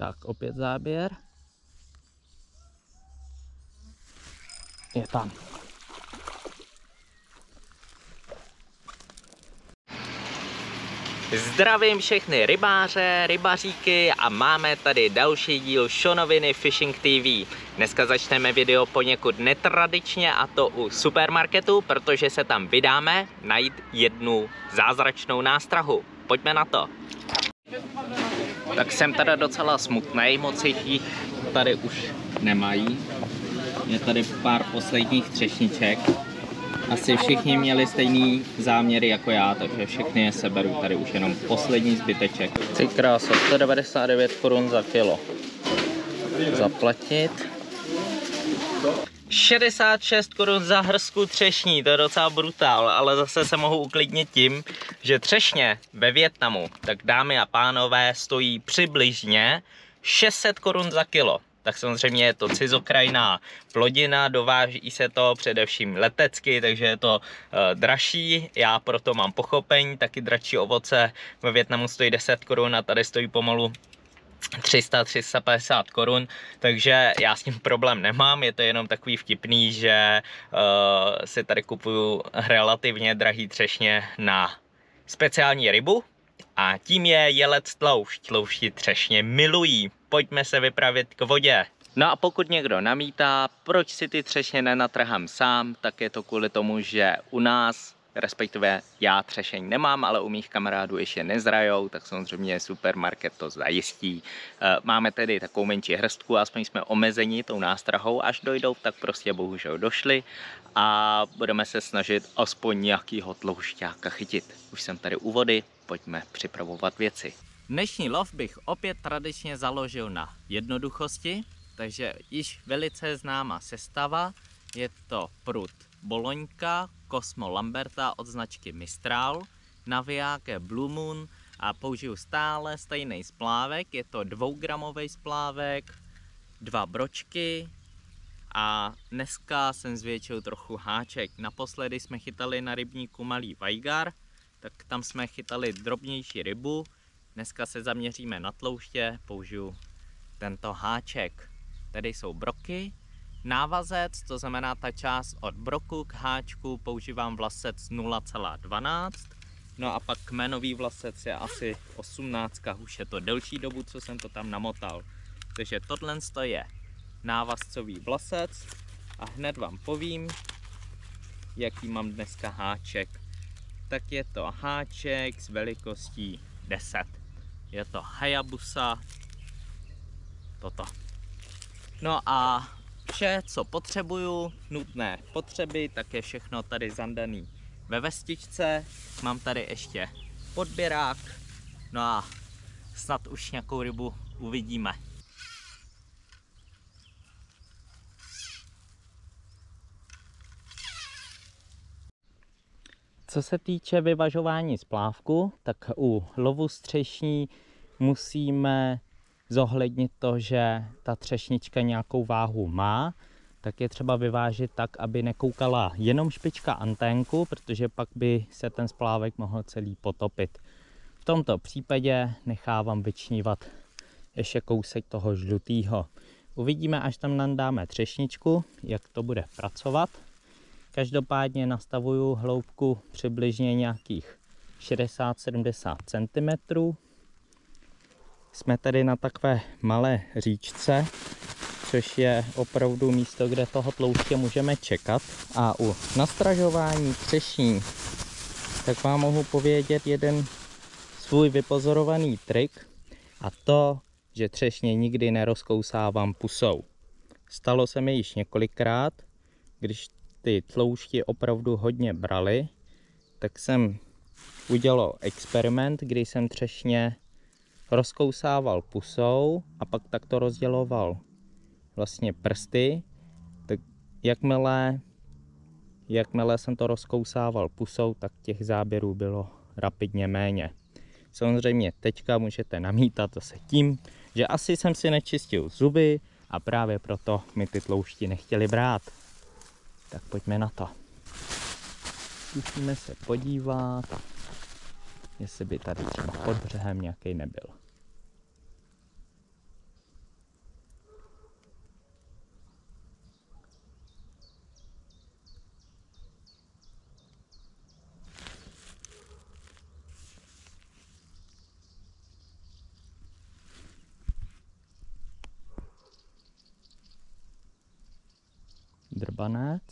Tak opět záběr. Je tam. Zdravím všechny rybáře, rybaříky a máme tady další díl Šonoviny Fishing TV. Dneska začneme video poněkud netradičně, a to u supermarketu, protože se tam vydáme najít jednu zázračnou nástrahu. Pojďme na to. Tak jsem teda docela smutnej, moc jich tady už nemají. Je tady pár posledních třešniček. Asi všichni měli stejný záměry jako já, takže všechny je seberu, tady už jenom poslední zbyteček. Ty krása, 199 korun za kilo. Zaplatit. 66 korun za hrstku třešní, to je docela brutál, ale zase se mohu uklidnit tím, že třešně ve Vietnamu, tak dámy a pánové, stojí přibližně 600 korun za kilo. Tak samozřejmě je to cizokrajná plodina, dováží se to především letecky, takže je to dražší. Já proto mám pochopení, taky dražší ovoce ve Vietnamu stojí 10 korun a tady stojí pomalu 300-350 korun, takže já s tím problém nemám, je to jenom takový vtipný, že si tady kupuju relativně drahý třešně na speciální rybu a tím je jelec tloušť. Tloušti třešně milují. Pojďme se vypravit k vodě. No a pokud někdo namítá, proč si ty třešně nenatrhám sám, tak je to kvůli tomu, že u nás, respektive já třešeň nemám, ale u mých kamarádů ještě nezrajou, tak samozřejmě supermarket to zajistí. Máme tedy takovou menší hrstku, aspoň jsme omezeni tou nástrahou, až dojdou, tak prostě bohužel došli a budeme se snažit aspoň nějakýho tloušťáka chytit. Už jsem tady u vody, pojďme připravovat věci. Dnešní lov bych opět tradičně založil na jednoduchosti, takže již velice známá sestava, je to prut Boloňka, Cosmo Lamberta od značky Mistral, navijáke Blue Moon a použiju stále stejný splávek, je to 2gramový splávek, 2 bročky a dneska jsem zvětšil trochu háček. Naposledy jsme chytali na rybníku malý vajgar, tak tam jsme chytali drobnější rybu. Dneska se zaměříme na tlouště, použiju tento háček. Tady jsou broky, návazec, to znamená ta část od broku k háčku, používám vlasec 0,12. No a pak kmenový vlasec je asi 18, už je to delší dobu, co jsem to tam namotal. Takže tohle je návazcový vlasec a hned vám povím, jaký mám dneska háček. Tak je to háček s velikostí 10. Je to Hayabusa, toto. No a vše, co potřebuju, nutné potřeby, tak je všechno tady zandaný ve vestičce. Mám tady ještě podběrák, no a snad už nějakou rybu uvidíme. Co se týče vyvažování splávku, tak u lovu z třešní musíme zohlednit to, že ta třešnička nějakou váhu má, tak je třeba vyvážit tak, aby nekoukala jenom špička anténku, protože pak by se ten splávek mohl celý potopit. V tomto případě nechávám vyčnívat ještě kousek toho žlutého. Uvidíme, až tam nandáme třešničku, jak to bude pracovat. Každopádně nastavuju hloubku přibližně nějakých 60-70 cm. Jsme tady na takové malé říčce, což je opravdu místo, kde toho tlouště můžeme čekat. A u nastražování třešní, tak vám mohu povědět jeden svůj vypozorovaný trik, a to, že třešně nikdy nerozkousávám pusou. Stalo se mi již několikrát, když ty tloušti opravdu hodně brali, tak jsem udělal experiment, kdy jsem třešně rozkousával pusou a pak takto rozděloval vlastně prsty, tak jakmile jsem to rozkousával pusou, tak těch záběrů bylo rapidně méně. Samozřejmě teďka můžete namítat zase tím, že asi jsem si nečistil zuby a právě proto mi ty tloušti nechtěli brát. Tak pojďme na to. Musíme se podívat, jestli by tady třeba pod břehem nějaký nebyl. banec.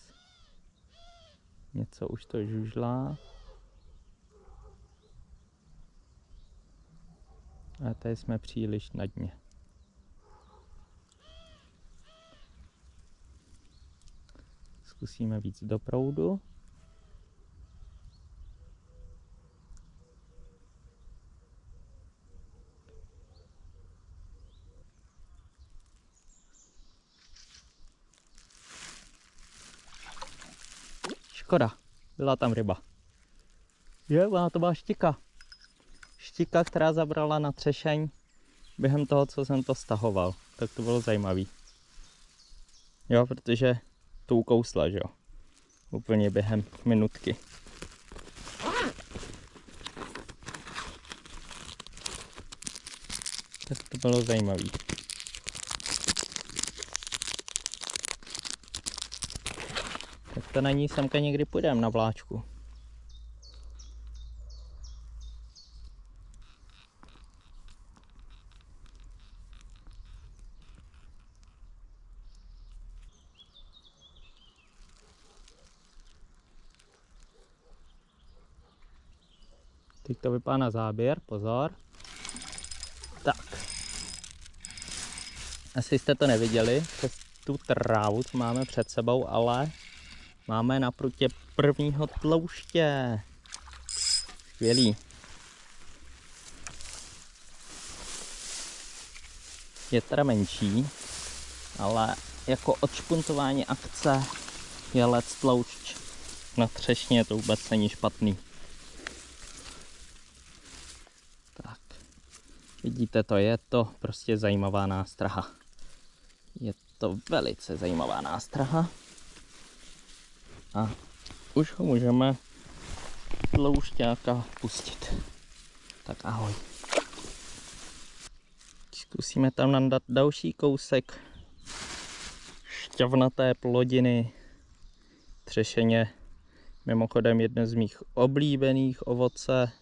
Něco už to žužlá. A tady jsme příliš na dně. Zkusíme víc do proudu. Škoda, byla tam ryba. Ona to byla štika. Štika, která zabrala na třešeň během toho, co jsem to stahoval. Tak to bylo zajímavý. Jo, protože to ukousla, že jo. Úplně během minutky. Tak to bylo zajímavý. Tak to na ní semka někdy půjdeme na vláčku. Teď to vypadá na záběr, pozor. Tak. Asi jste to neviděli přes tu trávu, co máme před sebou, ale máme na prutě prvního tlouště. Skvělý. Je teda menší, ale jako odšpuntování akce je lec tloušť. Na třešně to vůbec není špatný. Tak. Vidíte to, je to prostě zajímavá nástraha. Je to velice zajímavá nástraha. A už ho můžeme tloušťáka pustit. Tak ahoj. Zkusíme tam nandat další kousek šťavnaté plodiny. Třešeně mimochodem jedno z mých oblíbených ovoce.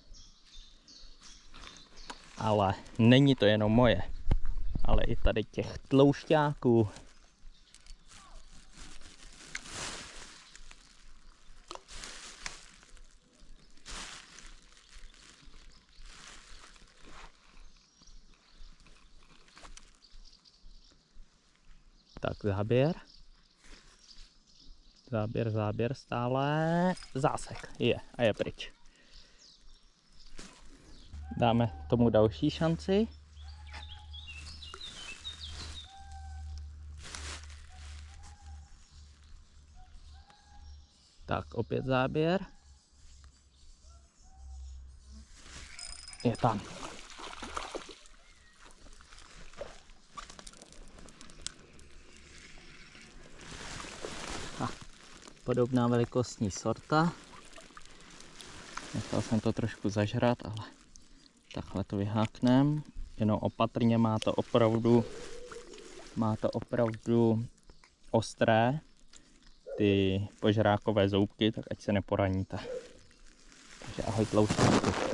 Ale není to jenom moje, ale i tady těch tloušťáků. Tak záběr. Záběr stále. Zásek je pryč. Dáme tomu další šanci. Tak opět záběr. Je tam. Podobná velikostní sorta. Nechal jsem to trošku zažrat, ale takhle to vyháknem. Jenom opatrně, má to opravdu ostré ty požrákové zoubky, tak ať se neporaníte. Takže ahoj tloušťáku.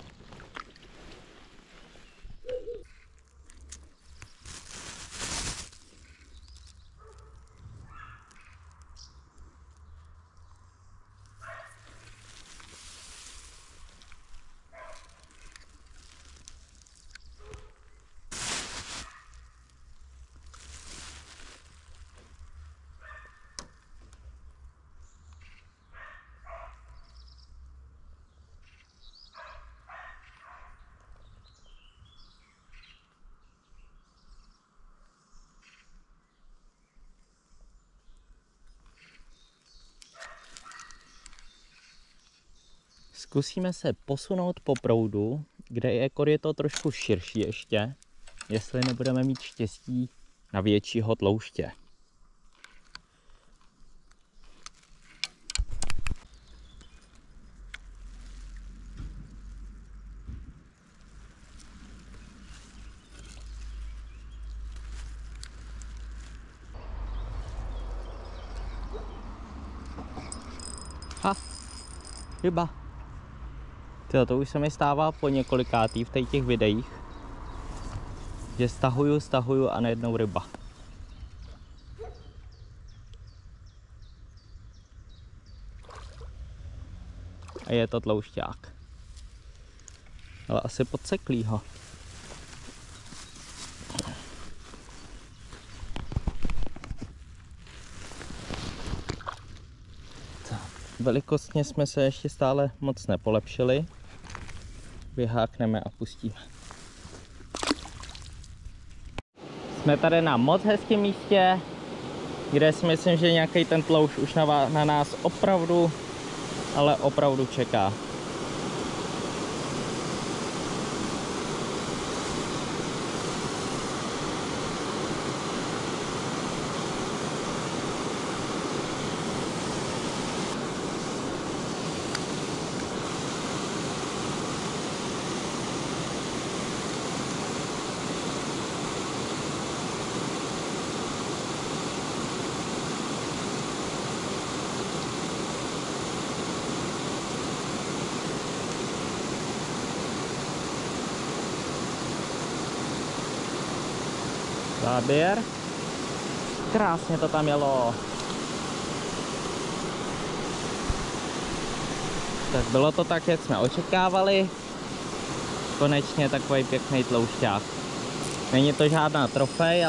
Zkusíme se posunout po proudu, kde je to trošku širší ještě, jestli nebudeme mít štěstí na většího tlouště. Ryba. To už se mi stává po několikátý v těch videích, že stahuju a najednou ryba. A je to tloušťák. Ale asi podseklýho. Velikostně jsme se ještě stále moc nepolepšili. Vyhákneme a pustíme. Jsme tady na moc hezkém místě, kde si myslím, že nějaký ten tloušť už na nás opravdu, ale opravdu čeká. Záběr. Krásně to tam jelo. Tak bylo to tak, jak jsme očekávali. Konečně takový pěkný tloušťák. Není to žádná trofej,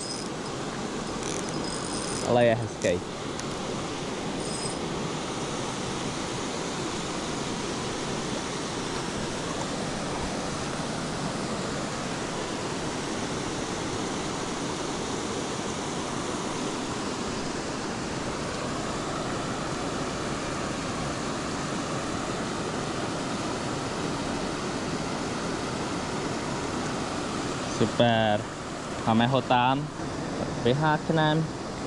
ale je hezký. Super, máme ho tam, vyháknem.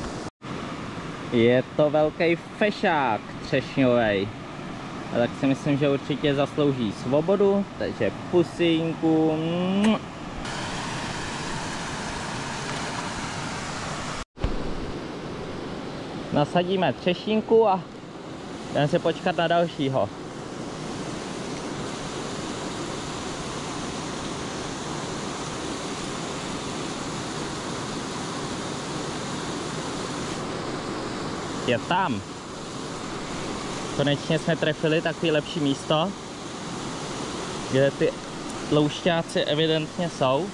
Je to velký fešák třešňový. A tak si myslím, že určitě zaslouží svobodu, takže pusinku. Nasadíme třešínku a jdeme se počkat na dalšího. Je tam. Konečně jsme trefili takový lepší místo, kde ty tloušťáci evidentně jsou.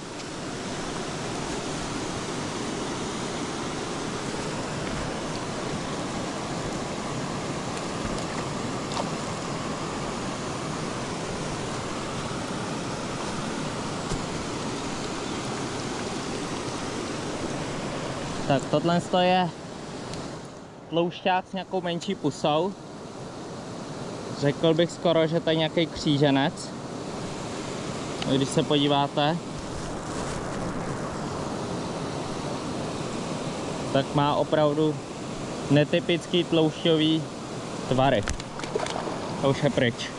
Tak tohle je tloušťák s nějakou menší pusou. Řekl bych skoro, že to je nějaký kříženec. Když se podíváte, tak má opravdu netypický tloušťový tvary. To už je pryč.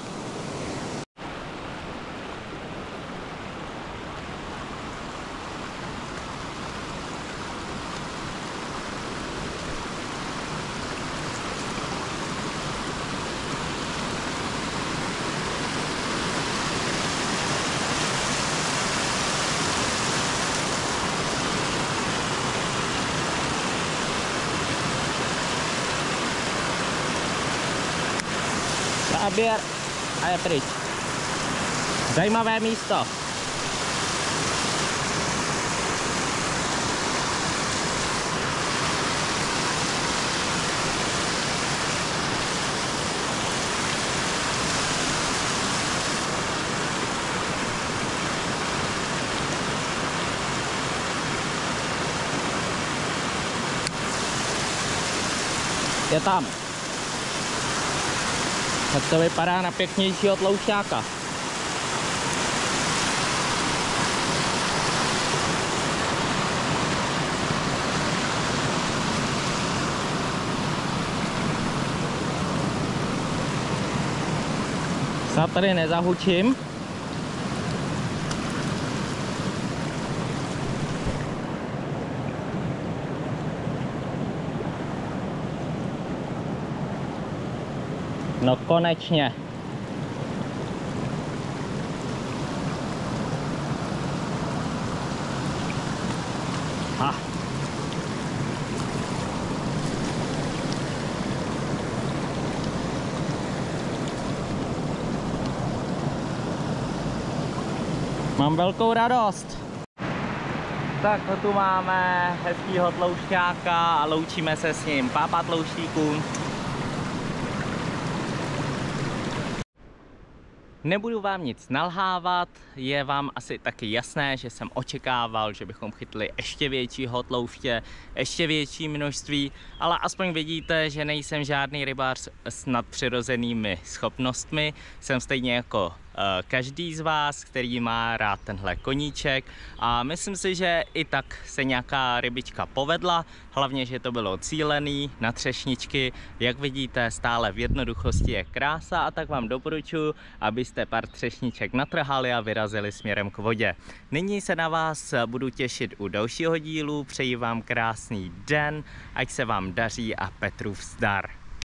Záběr a je pryč. Zajímavé místo. Je tam. Tak to vypadá na pěknějšího tloušťáka. Snad tady nezahučím. No konečně. Mám velkou radost. Tak no, tu máme hezkýho tloušťáka a loučíme se s ním. Pápa tlouštíků. Nebudu vám nic nalhávat, je vám asi taky jasné, že jsem očekával, že bychom chytli ještě většího tlouště, ještě větší množství, ale aspoň vidíte, že nejsem žádný rybář s nadpřirozenými schopnostmi, jsem stejně jako každý z vás, který má rád tenhle koníček a myslím si, že i tak se nějaká rybička povedla, hlavně, že to bylo cílený na třešničky, jak vidíte, stále v jednoduchosti je krása a tak vám doporučuji, abyste pár třešniček natrhali a vyrazili směrem k vodě. Nyní se na vás budu těšit u dalšího dílu, přeji vám krásný den, ať se vám daří a Petrův zdar.